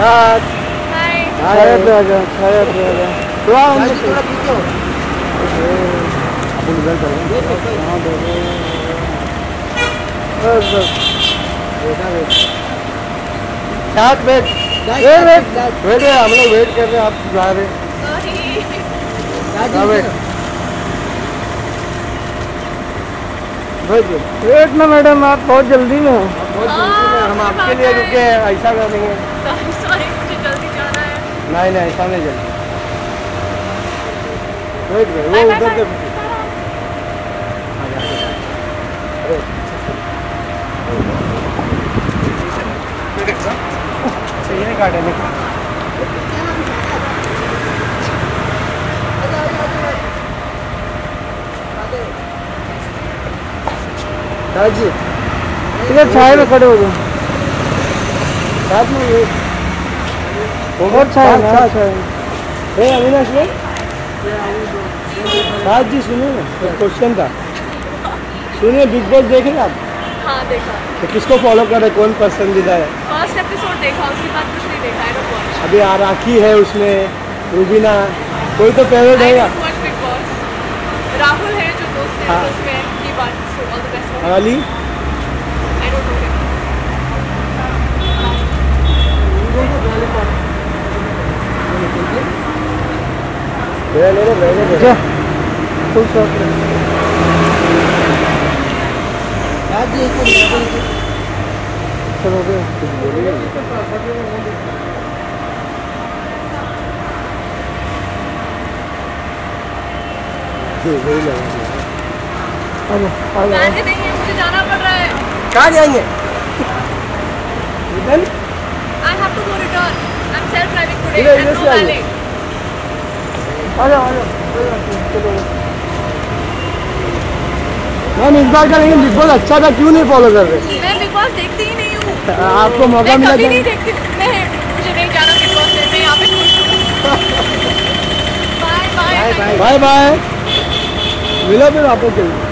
छाया पे आ जा, छाया पे आ जा। थोड़ा पीछे हो। अपन इधर चलेंगे। हाँ देखो। बस बस। साथ वेट हम लोग वेट कर रहे हैं, आप जा रहे वेट ना मैडम, आप बहुत जल्दी में हो। बहुत जल्दी में, हम आपके लिए रुके हैं, ऐसा करेंगे। सॉरी मुझे जल्दी जाना है। नहीं ऐसा नहीं जल्दी। वेट वो उधर से सही नहीं काटे नहीं। जी इधर छाया में खड़े हो जाओ, साथ में बहुत छाया है। अविनाश भाई साथ जी सुनिए ना, एक क्वेश्चन था, सुनिए। बिग बॉस देखे आप? हाँ देखा। तो किसको फॉलो कर रहे, कौन पसंदीदा है? फर्स्ट एपिसोड देखा, उसके बाद कुछ नहीं देखा। अभी राखी है उसमें, रूबीना, कोई तो फेवरेट है या? बिग बॉस राहुल है जो दोस्त है, उसमें की बात। So all the best. Ali I don't know him. ले फुल शॉट चलो कुछ बोलिए। नहीं है, मुझे जाना पड़ रहा है। कहाँ जाएंगे? I have to go return. I'm self driving today. And no valet. Ma'am इस बार का लेकिन बिग बॉस अच्छा था, क्यों नहीं फॉलो कर रहे? मैं बिग बॉस देखती ही नहीं हूँ। आपको मौका मिला? कभी नहीं देखती। मुझे नहीं जाना बिग बॉस में, मैं यहाँ पे खुश हूँ। Bye bye. बाय बाय, मिलो फिर आपको।